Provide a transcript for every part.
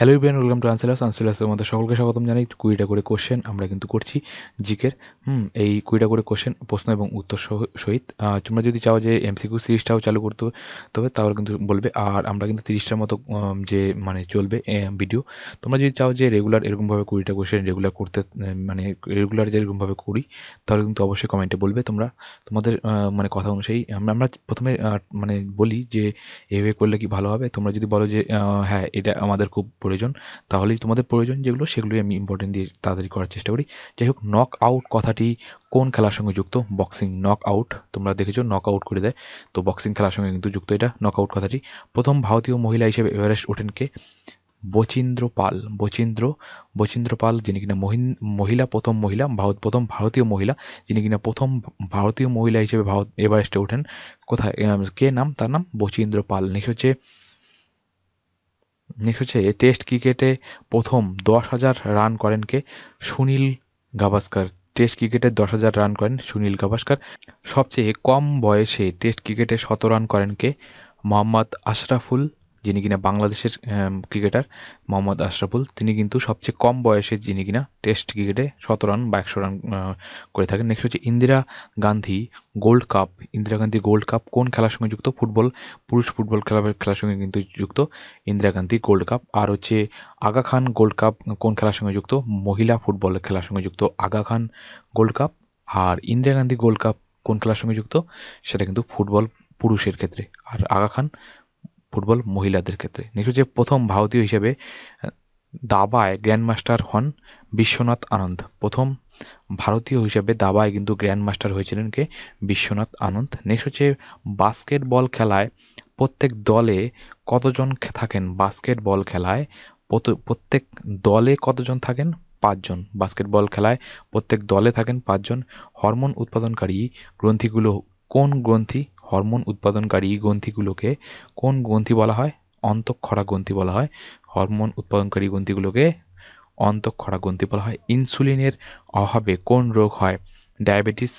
Hello everyone, welcome to আনসিলাসের মধ্যে সকলকে স্বাগতম জানাই। 20টা করে কোশ্চেন আমরা কিন্তু করছি জিকের। এই 20টা করে কোশ্চেন, প্রশ্ন এবং উত্তর সহিত। তোমরা যদি চাও যে এমসিকিউ সিরিজটাও চালু করতে তবে তাহলে কিন্তু বলবে। আর আমরা কিন্তু 30টার মতো যে মানে চলবে ভিডিও। তোমরা যদি চাও যে রেগুলার এরকমভাবে 20টা কোশ্চেন রেগুলার করতে, মানে রেগুলার যেরকমভাবে করি, তাহলে কিন্তু অবশ্যই কমেন্টে বলবে। তোমাদের মানে কথা অনুযায়ী আমরা প্রথমে মানে বলি যে এভাবে করলে কি ভালো হবে। তোমরা যদি বলো যে হ্যাঁ এটা আমাদের খুব প্রয়োজন, তাহলেই তোমাদের প্রয়োজন যেগুলো সেগুলোই আমি ইম্পর্টেন্ট দিয়ে তাড়াতাড়ি করার চেষ্টা করি। যাই হোক, নক আউট কথাটি কোন খেলার সঙ্গে যুক্ত? বক্সিং। নক আউট তোমরা দেখেছো, নক আউট করে দেয়, তো বক্সিং খেলার সঙ্গে কিন্তু যুক্ত এটা নক আউট কথাটি। প্রথম ভারতীয় মহিলা হিসেবে এভারেস্ট ওঠেন কে? বচিন্দ্র পাল। বচিন্দ্র পাল, যিনি কিনা প্রথম ভারতীয় মহিলা, যিনি কিনা প্রথম ভারতীয় মহিলা হিসেবে এভারেস্টে ওঠেন। কোথায়? কে নাম? তার নাম বচিন্দ্র পাল। নেক্সট হচ্ছে টেস্ট ক্রিকেটে প্রথম 10,000 রান করেন কে? সুনীল গাভাস্কার। টেস্ট ক্রিকেটে 10,000 রান করেন সুনীল গাভাস্কার। সবচেয়ে কম বয়সে টেস্ট ক্রিকেটে 100 রান করেন কে? মোহাম্মদ আশরাফুল, যিনি কিনা বাংলাদেশের ক্রিকেটার। মোহাম্মদ আশরাফুল, তিনি কিন্তু সবচেয়ে কম বয়সে যিনি কিনা টেস্ট ক্রিকেটে 100 রান বা 100 রান করে থাকেন। নেক্সট হচ্ছে Indira Gandhi gold cup. Indira Gandhi gold cup কোন খেলার সঙ্গে যুক্ত? পুরুষ ফুটবল খেলার সঙ্গে কিন্তু যুক্ত ইন্দিরা গান্ধী গোল্ড কাপ। আর হচ্ছে আগা খান গোল্ড কাপ কোন খেলার সঙ্গে যুক্ত? মহিলা ফুটবল খেলার সঙ্গে যুক্ত আগা খান গোল্ড কাপ। আর ইন্দিরা গান্ধী গোল্ড কাপ কোন খেলার সঙ্গে যুক্ত? সেটা কিন্তু ফুটবল পুরুষের ক্ষেত্রে, আর আগা খান ফুটবল মহিলাদের ক্ষেত্রে। নেক্সট হচ্ছে প্রথম ভারতীয় হিসেবে দাবায় গ্র্যান্ডমাস্টার হন বিশ্বনাথ আনন্দ। প্রথম ভারতীয় হিসেবে দাবায় কিন্তু গ্র্যান্ডমাস্টার হয়েছিলেন কে? বিশ্বনাথ আনন্দ। নেক্সট হচ্ছে বাস্কেটবল খেলায় প্রত্যেক দলে কতজন থাকেন? বাস্কেটবল খেলায় প্রত্যেক দলে কতজন থাকেন? 5 জন। বাস্কেটবল খেলায় প্রত্যেক দলে থাকেন 5 জন। হরমোন উৎপাদনকারী গ্রন্থিগুলো কোন গ্রন্থি? হরমোন উৎপাদনকারী গ্রন্থিগুলোকে কোন গ্রন্থি বলা হয়? অন্তঃক্ষরা গ্রন্থি বলা হয়। হরমোন উৎপাদনকারী গ্রন্থিগুলোকে অন্তঃক্ষরা গ্রন্থি বলা হয়। ইনসুলিনের অভাবে কোন রোগ হয়? Diabetes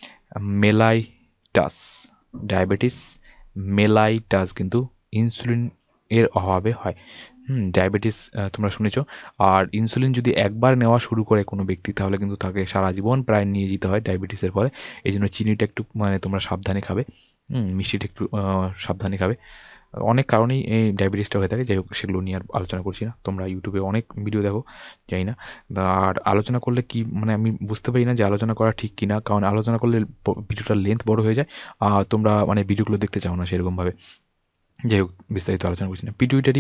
mellitus. ডায়াবেটিস মেলাইটাস কিন্তু ইনসুলিন এর অভাবে হয়। ডায়াবেটিস তোমরা শুনেছো। আর ইনসুলিন যদি একবার নেওয়া শুরু করে কোনো ব্যক্তি, তাহলে কিন্তু তাকে সারা জীবন প্রায় নিয়ে যেতে হয় ডায়াবেটিসের পরে। এই জন্য চিনিটা একটু মানে তোমরা সাবধানে খাবে, মিষ্টিটা একটু সাবধানে খাবে। অনেক কারণেই এই ডায়াবেটিসটা হয়ে থাকে। যাই হোক, সেগুলো নিয়ে আর আলোচনা করছি না। তোমরা ইউটিউবে অনেক ভিডিও দেখো, জানি না। আর আলোচনা করলে কি মানে আমি বুঝতে পারি না যে আলোচনা করা ঠিক কিনা, কারণ আলোচনা করলে ভিডিওটার লেন্থ বড় হয়ে যায়, আর তোমরা মানে ভিডিওগুলো দেখতে চাও না সেরকমভাবে। যাই হোক, বিস্তারিত আলোচনা করছি না।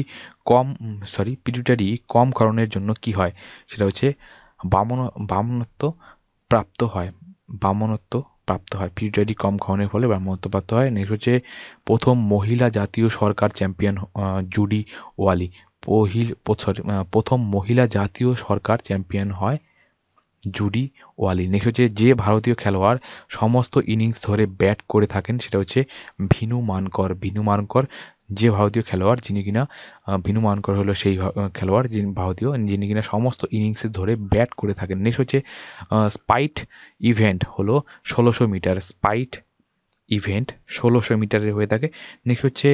পিটুইটারি কম ক্ষরণের জন্য কি হয়? সেটা হচ্ছে বামনত্ব প্রাপ্ত হয়। বামনত্ব প্রাপ্ত হয়। পিটুইটারি কম ক্ষরণের ফলে বামনত্ব প্রাপ্ত হয়। নেক্সট হচ্ছে প্রথম মহিলা জাতীয় সরকার চ্যাম্পিয়ন জুডি ওয়ালি। প্রথম মহিলা জাতীয় সরকার চ্যাম্পিয়ন হয় জুডি ওয়ালি। নেক্সট হচ্ছে যে ভারতীয় খেলোয়াড় সমস্ত ইনিংস ধরে ব্যাট করে থাকেন, সেটা হচ্ছে ভিনু মানকর। ভিনু মানকর যে ভারতীয় খেলোয়াড়, যিনি কিনা ভিনু মানকর হলো সেই খেলোয়াড় যিনি ভারতীয়, যিনি কিনা সমস্ত ইনিংসে ধরে ব্যাট করে থাকেন। নেক্সট হচ্ছে স্পাইট ইভেন্ট হলো 1600 মিটার। স্পাইট ইভেন্ট 1600 মিটারের হয়ে থাকে। নেক্সট হচ্ছে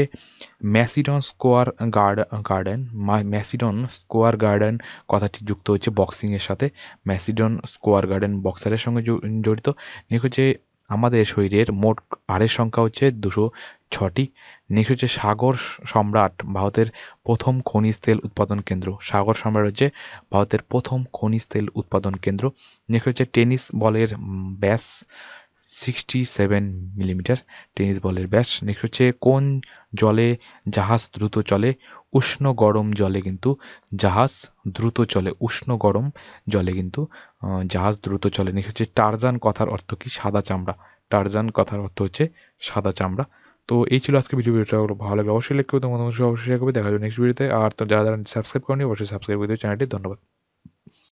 ম্যাসিডন স্কোয়ার গার্ডেন কথাটি যুক্ত হচ্ছে বক্সিংয়ের সাথে। ম্যাসিডন স্কোয়ার গার্ডেন বক্সারের সঙ্গে জড়িত। নেক্সট হচ্ছে আমাদের শরীরের মোট হাড়ের সংখ্যা হচ্ছে 206টি। নেক্সট হচ্ছে সাগর সম্রাট ভারতের প্রথম খনিজ তেল উৎপাদন কেন্দ্র। সাগর সম্রাট হচ্ছে ভারতের প্রথম খনিজ তেল উৎপাদন কেন্দ্র। নেক্সট হচ্ছে টেনিস বলের ব্যাস 67 মিলিমিটার। টেনিস বলের ব্যাস। নেক্সট হচ্ছে কোন জলে জাহাজ দ্রুত চলে? উষ্ণ গরম জলে কিন্তু জাহাজ দ্রুত চলে। উষ্ণ গরম জলে কিন্তু জাহাজ দ্রুত চলে। নেক্সট হচ্ছে টারজান কথার অর্থ কি? সাদা চামড়া। টারজান কথার অর্থ হচ্ছে সাদা চামড়া। তো এই ছিল আজকে ভিডিওটা। ভালো লাগলে অবশ্যই লাইক করবে, তোমাদের অবশ্যই শেয়ার করবে। দেখা যাবে নেক্সট ভিডিওতে। আর তো যারা যারা সাবস্ক্রাইব করেনি অবশ্যই সাবস্ক্রাইব করে দেবে চ্যানেলটি। ধন্যবাদ।